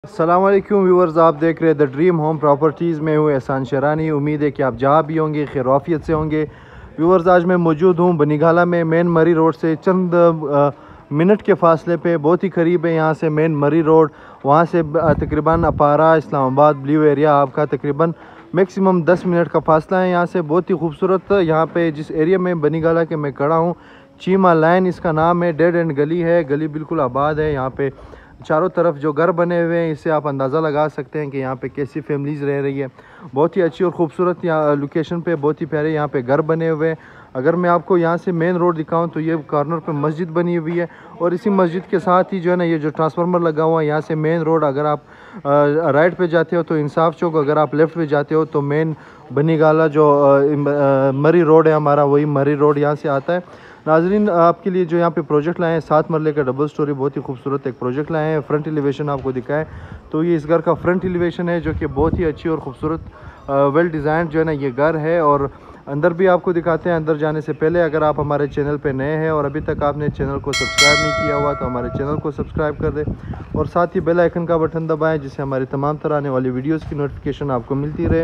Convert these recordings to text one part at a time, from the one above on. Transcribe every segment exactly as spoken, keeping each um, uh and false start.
अस्सलाम वालेकुम व्यूवर्स, आप देख रहे हैं द ड्रीम होम प्रॉपर्टीज़ में हूँ एहसान शरानी। उम्मीद है कि आप जहाँ भी होंगे खैरियत से होंगे। व्यूवर्स, आज मैं मौजूद हूँ बनीगाला में, मेन मरी रोड से चंद आ, मिनट के फासले पे, बहुत ही करीब है यहाँ से मेन मरी रोड। वहाँ से तकरीबन अपारा इस्लामाबाद ब्लू एरिया आपका तकरीबन मैक्सिमम दस मिनट का फासला है यहाँ से। बहुत ही खूबसूरत यहाँ पे जिस एरिया में बनीगाला के मैं खड़ा हूँ, चीमा लाइन इसका नाम है। डेड एंड गली है, गली बिल्कुल आबाद है। यहाँ पे चारों तरफ जो घर बने हुए हैं, इससे आप अंदाज़ा लगा सकते हैं कि यहाँ पे कैसी फैमिलीज़ रह रही है। बहुत ही अच्छी और ख़ूबसूरत यहाँ लोकेशन पे बहुत ही प्यारे यहाँ पे घर बने हुए हैं। अगर मैं आपको यहाँ से मेन रोड दिखाऊं तो ये कॉर्नर पे मस्जिद बनी हुई है, और इसी मस्जिद के साथ ही जो है ना ये जो ट्रांसफार्मर लगा हुआ है, यहाँ से मेन रोड अगर आप आ, राइट पे जाते हो तो इंसाफ चौक, अगर आप लेफ़्ट पे जाते हो तो मेन बनीगाला जो आ, आ, मरी रोड है हमारा, वही मरी रोड यहाँ से आता है। नाजरीन, आपके लिए जो यहाँ पे प्रोजेक्ट लाए हैं, सात मरले का डबल स्टोरी, बहुत ही खूबसूरत एक प्रोजेक्ट लाए हैं। फ्रंट एलिवेशन आपको दिखाएं तो ये इस घर का फ्रंट एलिवेशन है, जो कि बहुत ही अच्छी और ख़ूबसूरत वेल डिज़ाइन जो है ना ये घर है। और अंदर भी आपको दिखाते हैं। अंदर जाने से पहले अगर आप हमारे चैनल पे नए हैं और अभी तक आपने चैनल को सब्सक्राइब नहीं किया हुआ तो हमारे चैनल को सब्सक्राइब कर दें, और साथ ही बेल आइकन का बटन दबाएं, जिससे हमारी तमाम तरह आने वाली वीडियोज़ की नोटिफिकेशन आपको मिलती रहे।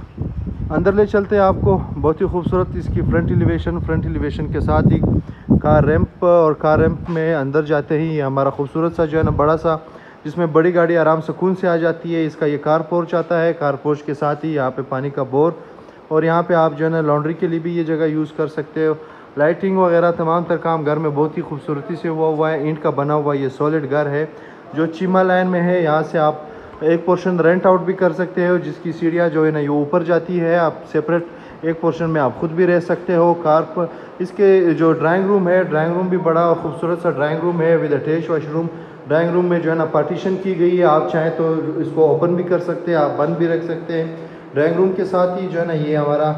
अंदर ले चलते हैं आपको। बहुत ही खूबसूरत इसकी फ्रंट एलिवेशन, फ्रंट एलिवेशन के साथ ही कार रैंप, और कार रैंप में अंदर जाते ही हमारा खूबसूरत सा जो है ना बड़ा सा, जिसमें बड़ी गाड़ी आराम सुकून से आ जाती है, इसका ये कार पोर्च आता है। कार पोर्च के साथ ही यहाँ पे पानी का बोर, और यहाँ पे आप जो है ना लॉन्ड्री के लिए भी ये जगह यूज़ कर सकते हो। लाइटिंग वगैरह तमाम तर काम घर में बहुत ही खूबसूरती से हुआ हुआ है। ईंट का बना हुआ ये सॉलिड घर है जो चीमा लाइन में है। यहाँ से आप एक पोर्शन रेंट आउट भी कर सकते हो, जिसकी सीढ़ियाँ जो है ना ये ऊपर जाती है। आप सेपरेट एक पोर्शन में आप खुद भी रह सकते हो। कार पर इसके जो ड्राइंग रूम है, ड्राइंग रूम भी बड़ा और खूबसूरत सा ड्राइंग रूम है with attach washroom. Drawing room में जो है ना पार्टीशन की गई है, आप चाहें तो इसको ओपन भी कर सकते हैं, आप बंद भी रख सकते हैं। ड्राइंग रूम के साथ ही जो है ना ये हमारा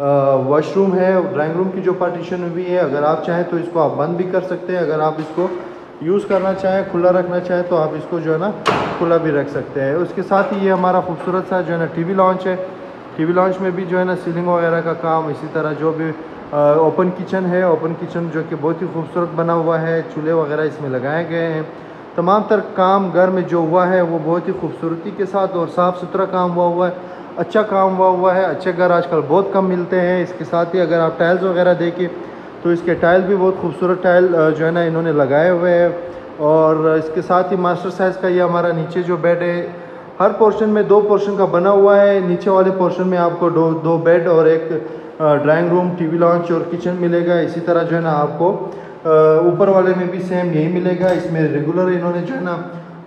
वॉशरूम है। ड्राइंग रूम की जो पार्टीशन हुई है, अगर आप चाहें तो इसको आप बंद भी कर सकते हैं। अगर आप इसको यूज़ करना चाहें, खुला रखना चाहें, तो आप इसको जो है ना खुला भी रख सकते हैं। उसके साथ ही ये हमारा खूबसूरत सा जो है ना टीवी लॉन्च है। टीवी लॉन्च में भी जो है ना सीलिंग वगैरह का काम, इसी तरह जो भी ओपन किचन है, ओपन किचन जो कि बहुत ही खूबसूरत बना हुआ है। चूल्हे वगैरह इसमें लगाए गए हैं। तमाम तर काम घर में जो हुआ है वो बहुत ही खूबसूरती के साथ और साफ़ सुथरा काम हुआ हुआ है, अच्छा काम हुआ हुआ है। अच्छे घर आजकल बहुत कम मिलते हैं। इसके साथ ही अगर आप टाइल्स वगैरह देखें तो इसके टाइल भी बहुत खूबसूरत टाइल जो है ना इन्होंने लगाए हुए हैं। और इसके साथ ही मास्टर साइज़ का ये हमारा नीचे जो बेड है, हर पोर्शन में दो पोर्शन का बना हुआ है। नीचे वाले पोर्शन में आपको दो दो बेड और एक ड्राइंग रूम, टीवी लॉन्च और किचन मिलेगा। इसी तरह जो है ना आपको ऊपर वाले में भी सेम यही मिलेगा। इसमें रेगुलर इन्होंने जो है ना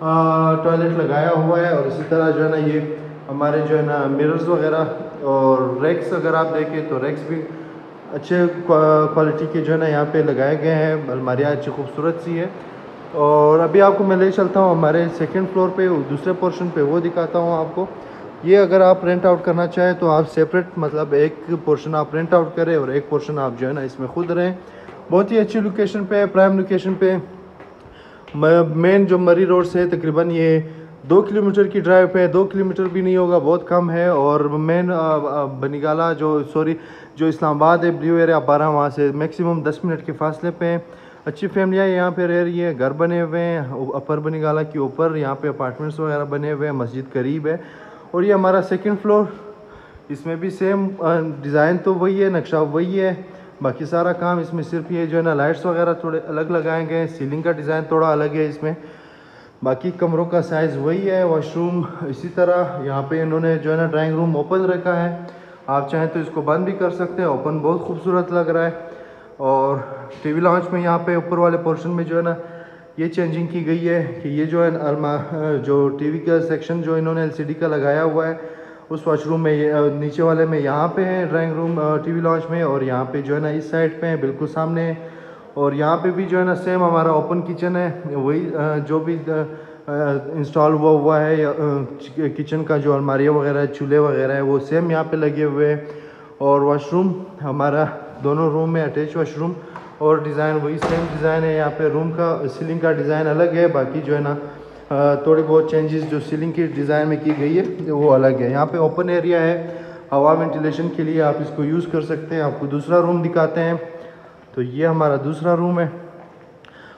टॉयलेट लगाया हुआ है। और इसी तरह जो है ना ये हमारे जो है ना मिरर्स वगैरह और रेक्स, अगर आप देखें तो रेक्स भी अच्छे क्वालिटी के जो है ना यहाँ पे लगाए गए हैं। अलमारियाँ अच्छी खूबसूरत सी है। और अभी आपको मैं ले चलता हूँ हमारे सेकंड फ्लोर पे, दूसरे पोर्शन पे, वो दिखाता हूँ आपको। ये अगर आप रेंट आउट करना चाहें तो आप सेपरेट, मतलब एक पोर्शन आप रेंट आउट करें और एक पोर्शन आप जो है ना इसमें खुद रहें। बहुत ही अच्छी लोकेशन पे है, प्राइम लोकेशन पे। मेन जो मरी रोड से तकरीबन ये दो किलोमीटर की ड्राइव पे है, दो किलोमीटर भी नहीं होगा, बहुत कम है। और मेन बनीगाला जो सॉरी जो इस्लामाबाद है ब्लू एरिया बारह, वहाँ से मैक्सिमम दस मिनट के फासले पे है। अच्छी फैमिलियाँ यहाँ पे रह रही है, घर बने हुए हैं अपर बनीगाला के ऊपर। यहाँ पे अपार्टमेंट्स वगैरह बने हुए हैं, मस्जिद करीब है। और ये हमारा सेकंड फ्लोर, इसमें भी सेम डिज़ाइन तो वही है, नक्शा वही है, बाकी सारा काम इसमें सिर्फ ये जो है ना लाइट्स वगैरह थोड़े अलग लगाए गए हैं। सीलिंग का डिज़ाइन थोड़ा अलग है इसमें, बाकी कमरों का साइज़ वही है। वॉशरूम इसी तरह। यहाँ पे इन्होंने जो है ना ड्राइंग रूम ओपन रखा है, आप चाहें तो इसको बंद भी कर सकते हैं। ओपन बहुत खूबसूरत लग रहा है। और टीवी लॉन्च में यहाँ पे ऊपर वाले पोर्शन में जो है ना ये चेंजिंग की गई है कि ये जो है अलमा जो टीवी का सेक्शन जो इन्होंने एलसीडी का लगाया हुआ है, उस वॉशरूम में ये नीचे वाले में यहाँ पे है ड्राइंग रूम टीवी लॉन्च में, और यहाँ पे जो है ना इस साइड पे है, बिल्कुल सामने है। और यहाँ पे भी जो है ना सेम हमारा ओपन किचन है, वही जो भी इंस्टॉल हुआ हुआ है। किचन का जो अलमारियाँ वगैरह, चूल्हे वगैरह है, वो सेम यहाँ पे लगे हुए हैं। और वॉशरूम हमारा दोनों रूम में अटैच वॉशरूम, और डिज़ाइन वही सेम डिज़ाइन है। यहाँ पे रूम का सीलिंग का डिज़ाइन अलग है, बाकी जो है ना थोड़ी बहुत चेंजेस जो सीलिंग की डिज़ाइन में की गई है वो अलग है। यहाँ पे ओपन एरिया है, हवा वेंटिलेशन के लिए आप इसको यूज़ कर सकते हैं। आपको दूसरा रूम दिखाते हैं। तो ये हमारा दूसरा रूम है।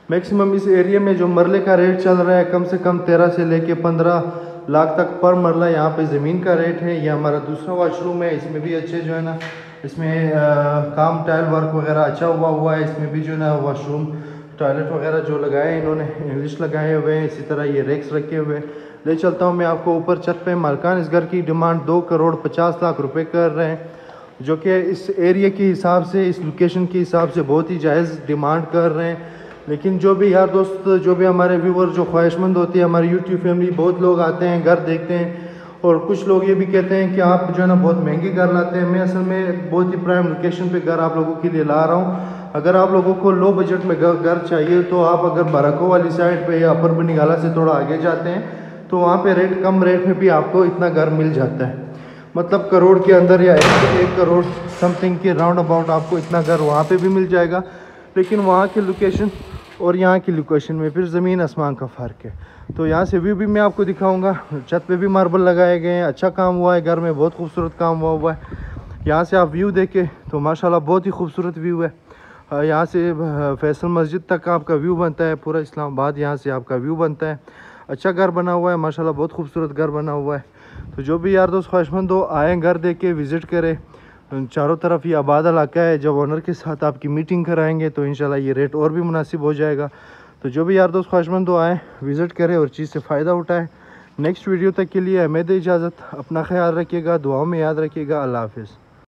मैक्सिमम इस एरिया में जो मरले का रेट चल रहा है कम से कम तेरह से लेके पंद्रह लाख तक पर मरला यहाँ पे ज़मीन का रेट है। ये हमारा दूसरा वॉशरूम है, इसमें भी अच्छे जो है ना इसमें आ, काम टाइल वर्क वगैरह अच्छा हुआ हुआ है। इसमें भी जो है ना वॉशरूम टॉयलेट वगैरह जो लगाए इन्होंने इंग्लिश लगाए हुए हैं। इसी तरह ये रेक्स रखे हुए हैं। ले चलता हूँ मैं आपको ऊपर छत पे। मालकान इस घर की डिमांड दो करोड़ पचास लाख रुपए कर रहे हैं, जो कि इस एरिया के हिसाब से, इस लोकेशन के हिसाब से बहुत ही जायज़ डिमांड कर रहे हैं। लेकिन जो भी यार दोस्त, जो भी हमारे व्यूवर जो ख्वाहिशमंद होती है, हमारी यूट्यूब फैमिली, बहुत लोग आते हैं घर देखते हैं और कुछ लोग ये भी कहते हैं कि आप जो है ना बहुत महंगे घर लाते हैं। मैं असल में बहुत ही प्राइम लोकेशन पे घर आप लोगों के लिए ला रहा हूँ। अगर आप लोगों को लो बजट में घर चाहिए तो आप अगर बाराको वाली साइड पे या अपर बनिगाला से थोड़ा आगे जाते हैं तो वहाँ पे रेट कम रेट में भी आपको इतना घर मिल जाता है। मतलब करोड़ के अंदर या एक, एक करोड़ समथिंग के राउंड अबाउट आपको इतना घर वहाँ पे भी मिल जाएगा। लेकिन वहाँ की लोकेशन और यहाँ की लोकेशन में फिर ज़मीन आसमान का फ़र्क है। तो यहाँ से व्यू भी मैं आपको दिखाऊंगा। छत पे भी मार्बल लगाए गए हैं, अच्छा काम हुआ है घर में, बहुत खूबसूरत काम हुआ हुआ है। यहाँ से आप व्यू देखें तो माशाल्लाह बहुत ही खूबसूरत व्यू है। यहाँ से फैसल मस्जिद तक आपका व्यू बनता है, पूरा इस्लामाबाद यहाँ से आपका व्यू बनता है। अच्छा घर बना हुआ है माशाल्लाह, बहुत खूबसूरत घर बना हुआ है। तो जो भी यार दोस्त ख्वाहिशमंद हो आएँ, घर देख के विज़िट करें। चारों तरफ ये आबाद इलाका है। जब ओनर के साथ आपकी मीटिंग कराएंगे तो इंशाल्लाह ये रेट और भी मुनासिब हो जाएगा। तो जो भी यार दोस्त ख्वाहिशमंद हो आएँ, विज़िट करें और चीज़ से फ़ायदा उठाएं। नेक्स्ट वीडियो तक के लिए हमें दे इजाज़त। अपना ख्याल रखिएगा, दुआओं में याद रखिएगा। अल्लाह हाफ़िज़।